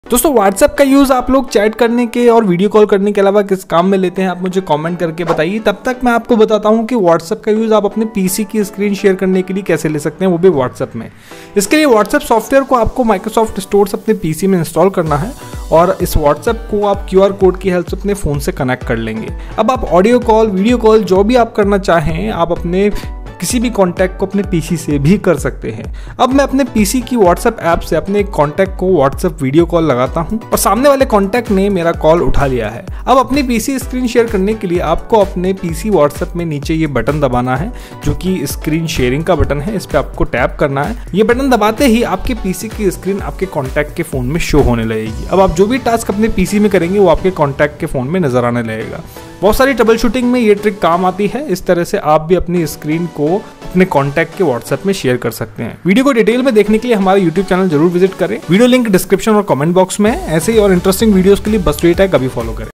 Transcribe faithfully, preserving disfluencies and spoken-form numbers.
दोस्तों व्हाट्सएप का यूज़ आप लोग चैट करने के और वीडियो कॉल करने के अलावा किस काम में लेते हैं, आप मुझे कमेंट करके बताइए। तब तक मैं आपको बताता हूं कि व्हाट्सएप का यूज़ आप अपने पीसी की स्क्रीन शेयर करने के लिए कैसे ले सकते हैं, वो भी व्हाट्सएप में। इसके लिए व्हाट्सएप सॉफ्टवेयर को आपको माइक्रोसॉफ्ट स्टोर अपने पीसी में इंस्टॉल करना है और इस व्हाट्सएप को आप क्यूआर कोड की हेल्प से अपने फ़ोन से कनेक्ट कर लेंगे। अब आप ऑडियो कॉल, वीडियो कॉल जो भी आप करना चाहें, आप अपने किसी भी कॉन्टैक्ट को अपने पीसी से भी कर सकते हैं। अब मैं अपने पीसी की व्हाट्सएप ऐप से अपने एक कॉन्टैक्ट को व्हाट्सएप वीडियो कॉल लगाता हूं और सामने वाले कॉन्टैक्ट ने मेरा कॉल उठा लिया है। अब अपनी पीसी स्क्रीन शेयर करने के लिए आपको अपने पीसी व्हाट्सएप में नीचे ये बटन दबाना है जो कि स्क्रीन शेयरिंग का बटन है, इस पर आपको टैप करना है। ये बटन दबाते ही आपके पीसी की स्क्रीन आपके कॉन्टैक्ट के फोन में शो होने लगेगी। अब आप जो भी टास्क अपने पीसी में करेंगे वो आपके कॉन्टैक्ट के फोन में नजर आने लगेगा। बहुत सारी ट्रबल शूटिंग में ये ट्रिक काम आती है। इस तरह से आप भी अपनी स्क्रीन को अपने कॉन्टैक्ट के व्हाट्सएप में शेयर कर सकते हैं। वीडियो को डिटेल में देखने के लिए हमारा यूट्यूब चैनल जरूर विजिट करें। वीडियो लिंक डिस्क्रिप्शन और कमेंट बॉक्स में है। ऐसे ही और इंटरेस्टिंग वीडियोस के लिए बस वेट है, कभी फॉलो करें।